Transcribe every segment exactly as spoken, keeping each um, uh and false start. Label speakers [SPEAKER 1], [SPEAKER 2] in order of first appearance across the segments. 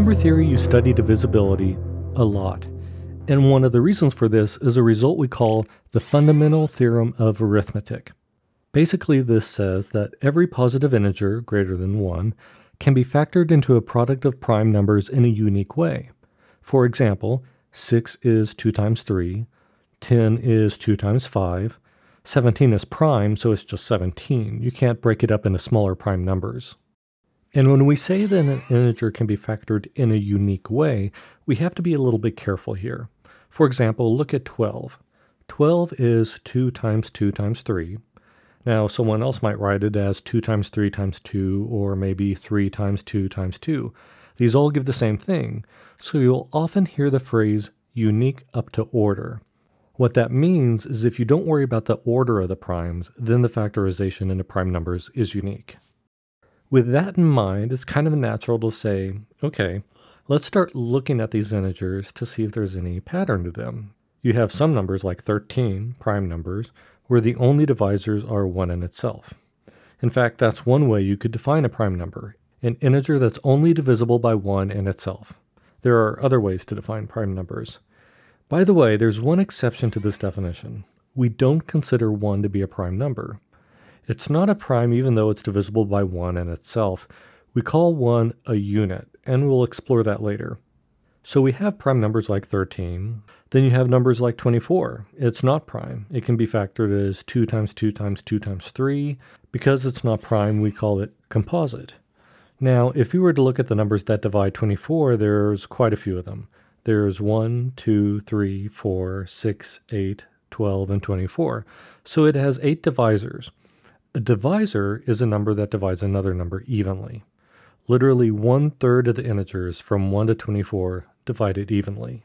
[SPEAKER 1] number theory, you study divisibility a lot. And one of the reasons for this is a result we call the fundamental theorem of arithmetic. Basically, this says that every positive integer greater than one can be factored into a product of prime numbers in a unique way. For example, six is two times three, ten is two times five, seventeen is prime, so it's just seventeen. You can't break it up into smaller prime numbers. And when we say that an integer can be factored in a unique way, we have to be a little bit careful here. For example, look at twelve. twelve is two times two times three. Now, someone else might write it as two times three times two, or maybe three times two times two. These all give the same thing, so you'll often hear the phrase unique up to order. What that means is if you don't worry about the order of the primes, then the factorization into prime numbers is unique. With that in mind, it's kind of natural to say, okay, let's start looking at these integers to see if there's any pattern to them. You have some numbers like thirteen, prime numbers, where the only divisors are one in itself. In fact, that's one way you could define a prime number, an integer that's only divisible by one in itself. There are other ways to define prime numbers. By the way, there's one exception to this definition. We don't consider one to be a prime number. It's not a prime even though it's divisible by one in itself. We call one a unit, and we'll explore that later. So we have prime numbers like thirteen. Then you have numbers like twenty-four. It's not prime. It can be factored as two times two times two times three. Because it's not prime, we call it composite. Now, if we were to look at the numbers that divide twenty-four, there's quite a few of them. There's one, two, three, four, six, eight, twelve, and twenty-four. So it has eight divisors. A divisor is a number that divides another number evenly. Literally one-third of the integers from one to twenty-four divided evenly.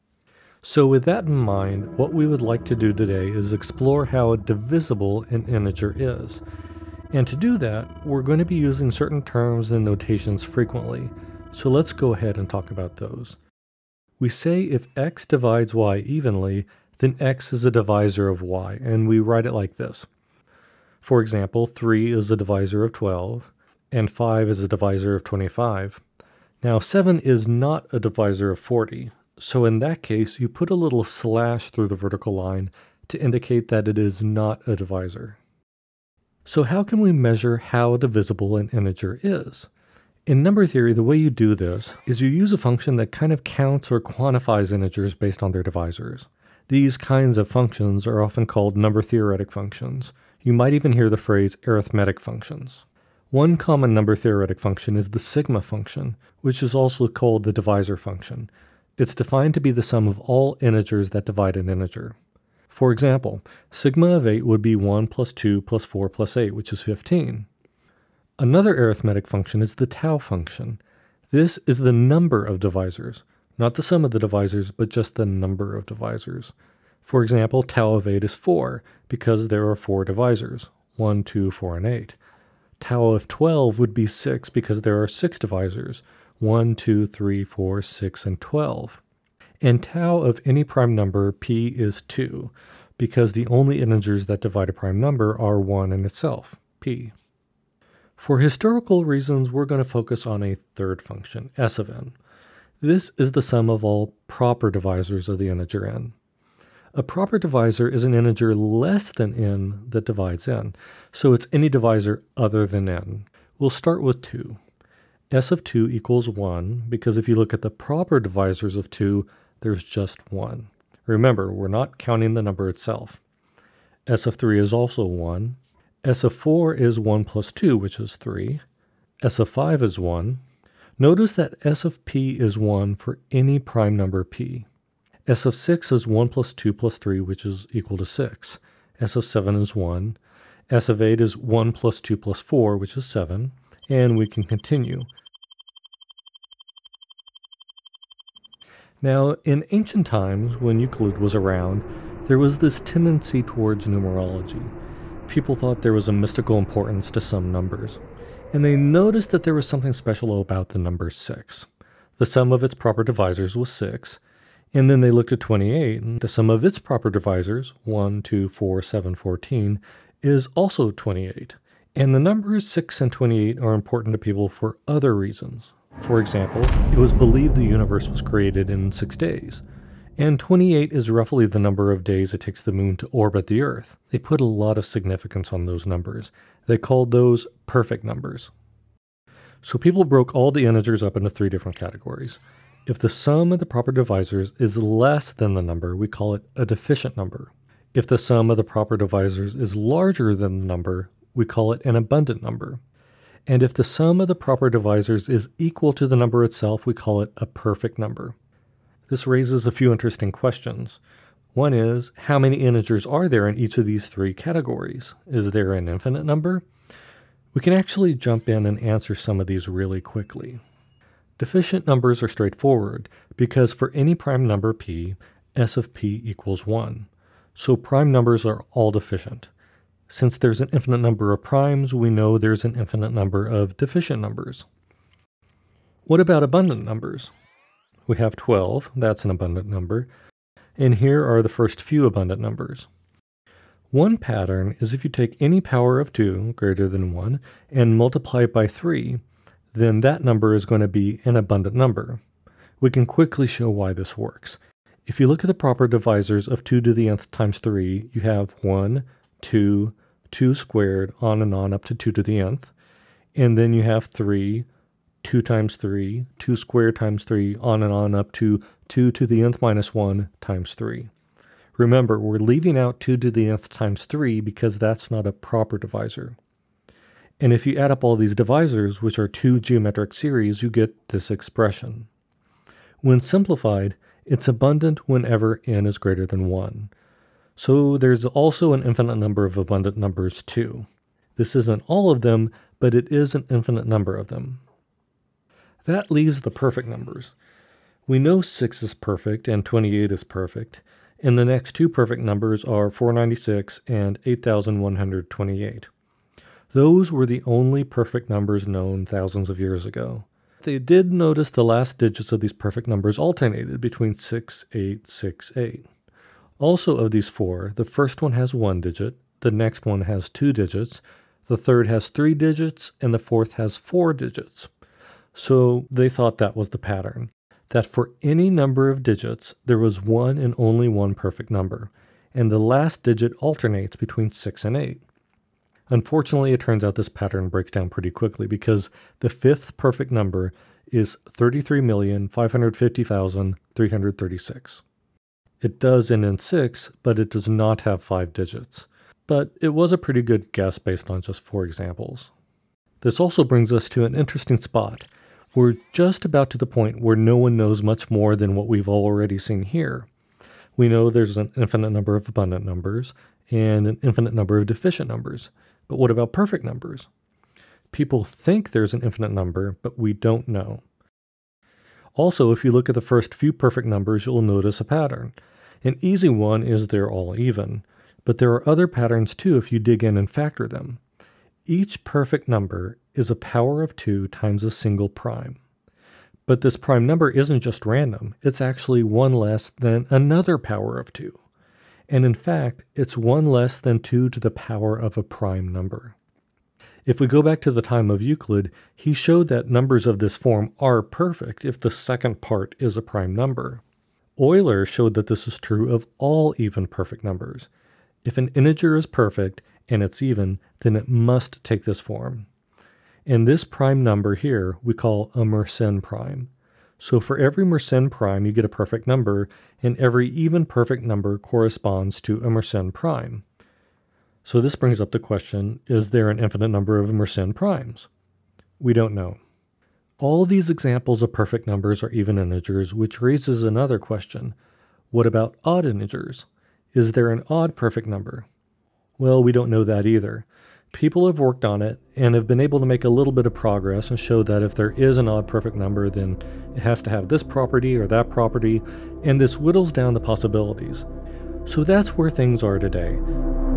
[SPEAKER 1] So with that in mind, what we would like to do today is explore how divisible an integer is. And to do that, we're going to be using certain terms and notations frequently. So let's go ahead and talk about those. We say if x divides y evenly, then x is a divisor of y, and we write it like this. For example, three is a divisor of twelve, and five is a divisor of twenty-five. Now, seven is not a divisor of forty, so in that case, you put a little slash through the vertical line to indicate that it is not a divisor. So how can we measure how divisible an integer is? In number theory, the way you do this is you use a function that kind of counts or quantifies integers based on their divisors. These kinds of functions are often called number theoretic functions. You might even hear the phrase arithmetic functions. One common number theoretic function is the sigma function, which is also called the divisor function. It's defined to be the sum of all integers that divide an integer. For example, sigma of eight would be one plus two plus four plus eight, which is fifteen. Another arithmetic function is the tau function. This is the number of divisors, not the sum of the divisors, but just the number of divisors. For example, tau of eight is four, because there are four divisors, one, two, four, and eight. Tau of twelve would be six, because there are six divisors, one, two, three, four, six, and twelve. And tau of any prime number, p, is two, because the only integers that divide a prime number are one in itself, p. For historical reasons, we're going to focus on a third function, s of n. This is the sum of all proper divisors of the integer n. A proper divisor is an integer less than n that divides n, so it's any divisor other than n. We'll start with two. S of two equals one, because if you look at the proper divisors of two, there's just one. Remember, we're not counting the number itself. S of three is also one. S of four is one plus two, which is three. S of five is one. Notice that S of p is one for any prime number p. S of six is one plus two plus three, which is equal to six. S of seven is one. S of eight is one plus two plus four, which is seven. And we can continue. Now, in ancient times, when Euclid was around, there was this tendency towards numerology. People thought there was a mystical importance to some numbers, and they noticed that there was something special about the number six. The sum of its proper divisors was six, and then they looked at twenty-eight, and the sum of its proper divisors, one, two, four, seven, fourteen, is also twenty-eight. And the numbers six and twenty-eight are important to people for other reasons. For example, it was believed the universe was created in six days, and twenty-eight is roughly the number of days it takes the moon to orbit the Earth. They put a lot of significance on those numbers. They called those perfect numbers. So people broke all the integers up into three different categories. If the sum of the proper divisors is less than the number, we call it a deficient number. If the sum of the proper divisors is larger than the number, we call it an abundant number. And if the sum of the proper divisors is equal to the number itself, we call it a perfect number. This raises a few interesting questions. One is, how many integers are there in each of these three categories? Is there an infinite number? We can actually jump in and answer some of these really quickly. Deficient numbers are straightforward because for any prime number p, S of p equals one. So prime numbers are all deficient. Since there's an infinite number of primes, we know there's an infinite number of deficient numbers. What about abundant numbers? We have twelve, that's an abundant number, and here are the first few abundant numbers. One pattern is if you take any power of two, greater than one, and multiply it by three, then that number is going to be an abundant number. We can quickly show why this works. If you look at the proper divisors of two to the nth times three, you have one, two, two squared, on and on up to two to the nth, and then you have three, two times three, two squared times three, on and on up to two to the nth minus one times three. Remember, we're leaving out two to the nth times three because that's not a proper divisor. And if you add up all these divisors, which are two geometric series, you get this expression. When simplified, it's abundant whenever n is greater than one. So there's also an infinite number of abundant numbers too. This isn't all of them, but it is an infinite number of them. That leaves the perfect numbers. We know six is perfect and twenty-eight is perfect, and the next two perfect numbers are four hundred ninety-six and eight thousand one hundred twenty-eight. Those were the only perfect numbers known thousands of years ago. They did notice the last digits of these perfect numbers alternated between six, eight, six, eight. Also of these four, the first one has one digit, the next one has two digits, the third has three digits, and the fourth has four digits. So they thought that was the pattern, that for any number of digits, there was one and only one perfect number, and the last digit alternates between six and eight. Unfortunately, it turns out this pattern breaks down pretty quickly because the fifth perfect number is thirty-three million five hundred fifty thousand three hundred thirty-six. It does end in six, but it does not have five digits. But it was a pretty good guess based on just four examples. This also brings us to an interesting spot. We're just about to the point where no one knows much more than what we've already seen here. We know there's an infinite number of abundant numbers and an infinite number of deficient numbers. But what about perfect numbers? People think there's an infinite number, but we don't know. Also, if you look at the first few perfect numbers, you'll notice a pattern. An easy one is they're all even, but there are other patterns too if you dig in and factor them. Each perfect number is a power of two times a single prime. But this prime number isn't just random, it's actually one less than another power of two. And in fact, it's one less than two to the power of a prime number. If we go back to the time of Euclid, he showed that numbers of this form are perfect if the second part is a prime number. Euler showed that this is true of all even perfect numbers. If an integer is perfect and it's even, then it must take this form. And this prime number here we call a Mersenne prime. So for every Mersenne prime you get a perfect number, and every even perfect number corresponds to a Mersenne prime. So this brings up the question, is there an infinite number of Mersenne primes? We don't know. All these examples of perfect numbers are even integers, which raises another question. What about odd integers? Is there an odd perfect number? Well, we don't know that either. People have worked on it and have been able to make a little bit of progress and show that if there is an odd perfect number, then it has to have this property or that property, and this whittles down the possibilities. So that's where things are today.